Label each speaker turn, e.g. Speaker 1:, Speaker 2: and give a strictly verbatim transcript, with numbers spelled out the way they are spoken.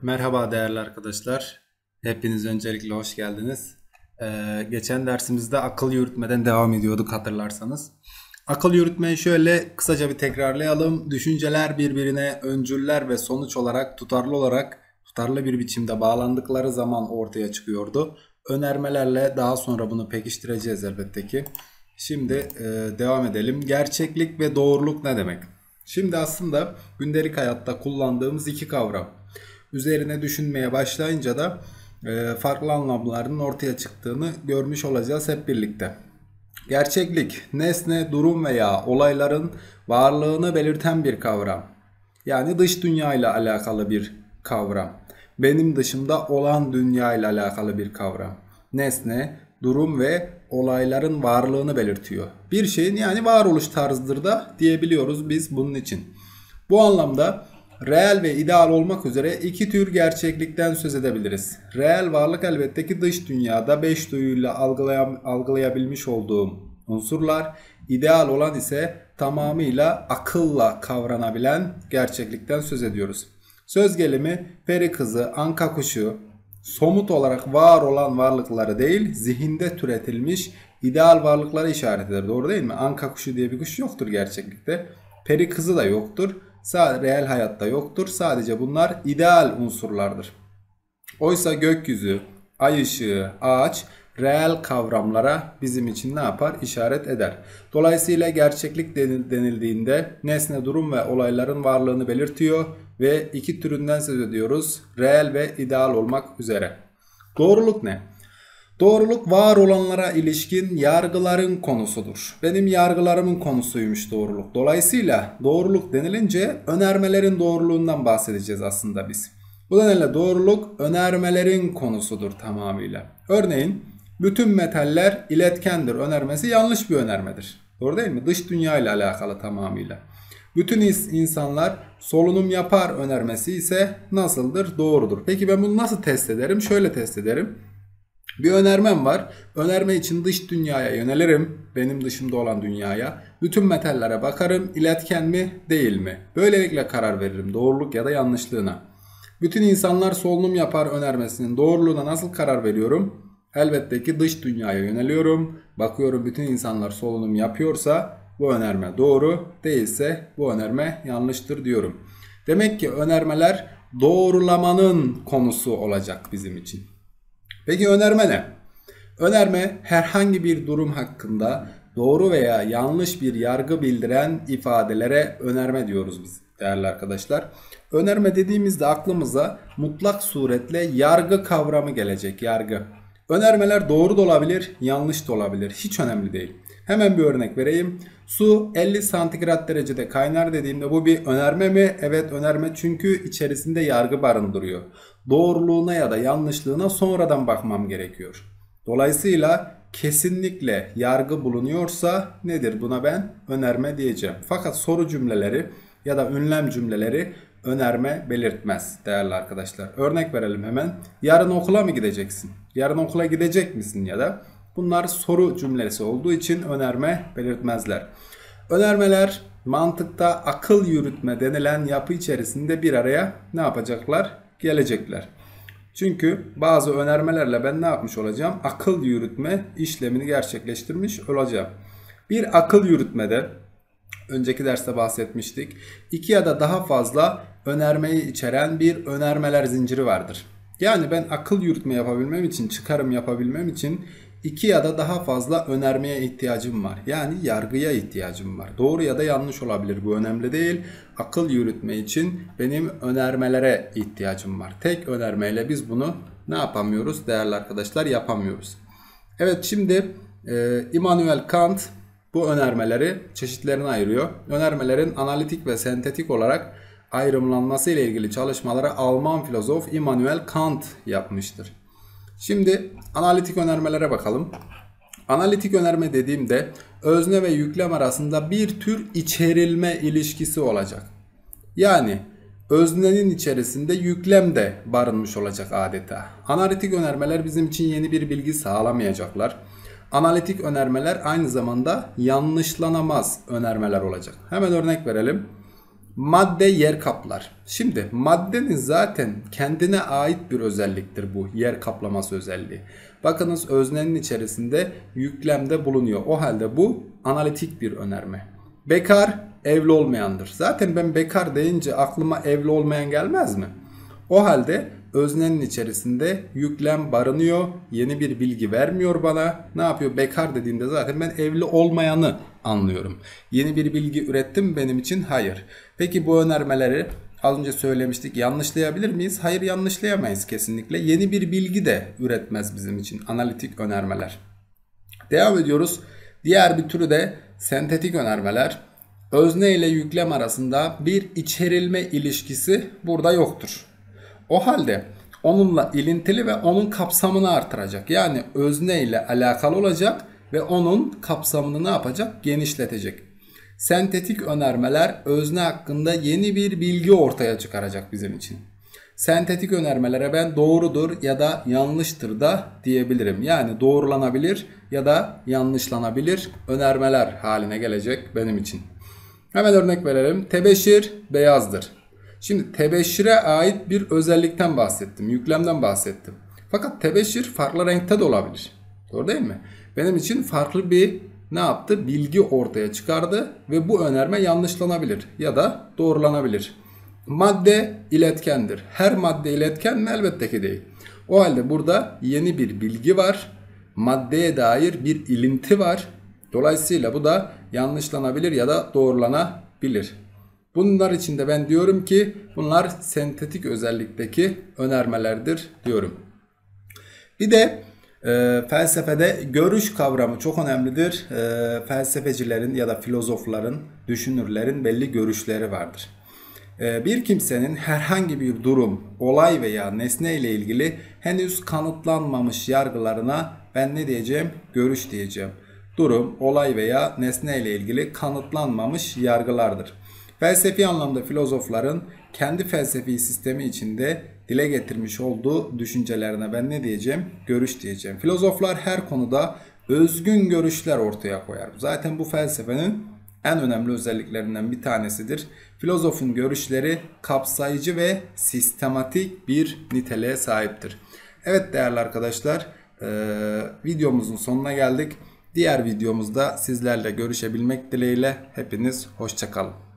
Speaker 1: Merhaba değerli arkadaşlar. Hepiniz öncelikle hoş geldiniz. Ee, geçen dersimizde akıl yürütmeden devam ediyorduk hatırlarsanız. Akıl yürütmeyi şöyle kısaca bir tekrarlayalım. Düşünceler birbirine öncüller ve sonuç olarak tutarlı olarak tutarlı bir biçimde bağlandıkları zaman ortaya çıkıyordu. Önermelerle daha sonra bunu pekiştireceğiz elbette ki. Şimdi e, devam edelim. Gerçeklik ve doğruluk ne demek? Şimdi aslında gündelik hayatta kullandığımız iki kavram. Üzerine düşünmeye başlayınca da e, farklı anlamlarının ortaya çıktığını görmüş olacağız hep birlikte. Gerçeklik, nesne, durum veya olayların varlığını belirten bir kavram. Yani dış dünya ile alakalı bir kavram. Benim dışımda olan dünya ile alakalı bir kavram. Nesne, durum ve olayların varlığını belirtiyor. Bir şeyin yani varoluş tarzıdır da diyebiliyoruz biz bunun için. Bu anlamda reel ve ideal olmak üzere iki tür gerçeklikten söz edebiliriz. Reel varlık elbette ki dış dünyada beş duyuyla algılayabilmiş olduğum unsurlar. İdeal olan ise tamamıyla akılla kavranabilen gerçeklikten söz ediyoruz. Söz gelimi peri kızı, anka kuşu somut olarak var olan varlıkları değil, zihinde türetilmiş ideal varlıklara işaret eder. Doğru değil mi? Anka kuşu diye bir kuş yoktur gerçeklikte. Peri kızı da yoktur. Sadece reel hayatta yoktur. Sadece bunlar ideal unsurlardır. Oysa gökyüzü, ay ışığı, ağaç reel kavramlara bizim için ne yapar? İşaret eder. Dolayısıyla gerçeklik denildiğinde nesne, durum ve olayların varlığını belirtiyor ve iki türünden söz ediyoruz. Reel ve ideal olmak üzere. Doğruluk ne? Doğruluk var olanlara ilişkin yargıların konusudur. Benim yargılarımın konusuymuş doğruluk. Dolayısıyla doğruluk denilince önermelerin doğruluğundan bahsedeceğiz aslında biz. Bu nedenle doğruluk önermelerin konusudur tamamıyla. Örneğin bütün metaller iletkendir önermesi yanlış bir önermedir. Doğru değil mi? Dış dünya ile alakalı tamamıyla. Bütün insanlar solunum yapar önermesi ise nasıldır? Doğrudur. Peki ben bunu nasıl test ederim? Şöyle test ederim. Bir önermem var. Önerme için dış dünyaya yönelirim. Benim dışımda olan dünyaya. Bütün metallere bakarım. İletken mi değil mi? Böylelikle karar veririm. Doğruluk ya da yanlışlığına. Bütün insanlar solunum yapar önermesinin doğruluğuna nasıl karar veriyorum? Elbette ki dış dünyaya yöneliyorum. Bakıyorum bütün insanlar solunum yapıyorsa bu önerme doğru. Değilse bu önerme yanlıştır diyorum. Demek ki önermeler doğrulamanın konusu olacak bizim için. Peki önerme ne? Önerme herhangi bir durum hakkında doğru veya yanlış bir yargı bildiren ifadelere önerme diyoruz biz değerli arkadaşlar. Önerme dediğimizde aklımıza mutlak suretle yargı kavramı gelecek. Yargı. Önermeler doğru da olabilir, yanlış da olabilir. Hiç önemli değil. Hemen bir örnek vereyim. Su elli santigrat derecede kaynar dediğimde bu bir önerme mi? Evet önerme çünkü içerisinde yargı barındırıyor. Doğruluğuna ya da yanlışlığına sonradan bakmam gerekiyor. Dolayısıyla kesinlikle yargı bulunuyorsa nedir? Buna ben önerme diyeceğim. Fakat soru cümleleri ya da ünlem cümleleri önerme belirtmez değerli arkadaşlar. Örnek verelim hemen. Yarın okula mı gideceksin? Yarın okula gidecek misin ya da? Bunlar soru cümlesi olduğu için önerme belirtmezler. Önermeler mantıkta akıl yürütme denilen yapı içerisinde bir araya ne yapacaklar? Gelecekler. Çünkü bazı önermelerle ben ne yapmış olacağım? Akıl yürütme işlemini gerçekleştirmiş olacağım. Bir akıl yürütmede önceki derste bahsetmiştik. İki ya da daha fazla önermeyi içeren bir önermeler zinciri vardır. Yani ben akıl yürütme yapabilmem için, çıkarım yapabilmem için iki ya da daha fazla önermeye ihtiyacım var. Yani yargıya ihtiyacım var. Doğru ya da yanlış olabilir, bu önemli değil. Akıl yürütme için benim önermelere ihtiyacım var. Tek önermeyle biz bunu ne yapamıyoruz değerli arkadaşlar? Yapamıyoruz. Evet, şimdi e, Immanuel Kant bu önermeleri çeşitlerine ayırıyor. Önermelerin analitik ve sentetik olarak ayrımlanması ile ilgili çalışmaları Alman filozof Immanuel Kant yapmıştır. Şimdi analitik önermelere bakalım. Analitik önerme dediğimde özne ve yüklem arasında bir tür içerilme ilişkisi olacak. Yani öznenin içerisinde yüklem de barınmış olacak adeta. Analitik önermeler bizim için yeni bir bilgi sağlamayacaklar. Analitik önermeler aynı zamanda yanlışlanamaz önermeler olacak. Hemen örnek verelim. Madde yer kaplar. Şimdi maddenin zaten kendine ait bir özelliktir bu yer kaplaması özelliği. Bakınız öznenin içerisinde yüklemde bulunuyor. O halde bu analitik bir önerme. Bekar evli olmayandır. Zaten ben bekar deyince aklıma evli olmayan gelmez mi? O halde öznenin içerisinde yüklem barınıyor. Yeni bir bilgi vermiyor bana. Ne yapıyor? Bekar dediğimde zaten ben evli olmayanı anlıyorum. Yeni bir bilgi ürettim mi benim için? Hayır. Peki bu önermeleri az önce söylemiştik. Yanlışlayabilir miyiz? Hayır, yanlışlayamayız kesinlikle. Yeni bir bilgi de üretmez bizim için analitik önermeler. Devam ediyoruz. Diğer bir türü de sentetik önermeler. Özne ile yüklem arasında bir içerilme ilişkisi burada yoktur. O halde onunla ilintili ve onun kapsamını artıracak. Yani özne ile alakalı olacak ve onun kapsamını ne yapacak? Genişletecek. Sentetik önermeler özne hakkında yeni bir bilgi ortaya çıkaracak bizim için. Sentetik önermelere ben doğrudur ya da yanlıştır da diyebilirim. Yani doğrulanabilir ya da yanlışlanabilir önermeler haline gelecek benim için. Hemen örnek verelim. Tebeşir beyazdır. Şimdi tebeşire ait bir özellikten bahsettim. Yüklemden bahsettim. Fakat tebeşir farklı renkte de olabilir. Doğru değil mi? Benim için farklı bir ne yaptı? Bilgi ortaya çıkardı ve bu önerme yanlışlanabilir ya da doğrulanabilir. Madde iletkendir. Her madde iletken mi? Elbette ki değil. O halde burada yeni bir bilgi var. Maddeye dair bir ilinti var. Dolayısıyla bu da yanlışlanabilir ya da doğrulanabilir. Bunlar için de ben diyorum ki bunlar sentetik özellikteki önermelerdir diyorum. Bir de e, felsefede görüş kavramı çok önemlidir. E, felsefecilerin ya da filozofların, düşünürlerin belli görüşleri vardır. E, bir kimsenin herhangi bir durum, olay veya nesne ile ilgili henüz kanıtlanmamış yargılarına ben ne diyeceğim? Görüş diyeceğim. Durum, olay veya nesne ile ilgili kanıtlanmamış yargılardır. Felsefi anlamda filozofların kendi felsefi sistemi içinde dile getirmiş olduğu düşüncelerine ben ne diyeceğim? Görüş diyeceğim. Filozoflar her konuda özgün görüşler ortaya koyar. Zaten bu felsefenin en önemli özelliklerinden bir tanesidir. Filozofun görüşleri kapsayıcı ve sistematik bir niteliğe sahiptir. Evet değerli arkadaşlar, videomuzun sonuna geldik. Diğer videomuzda sizlerle görüşebilmek dileğiyle hepiniz hoşça kalın.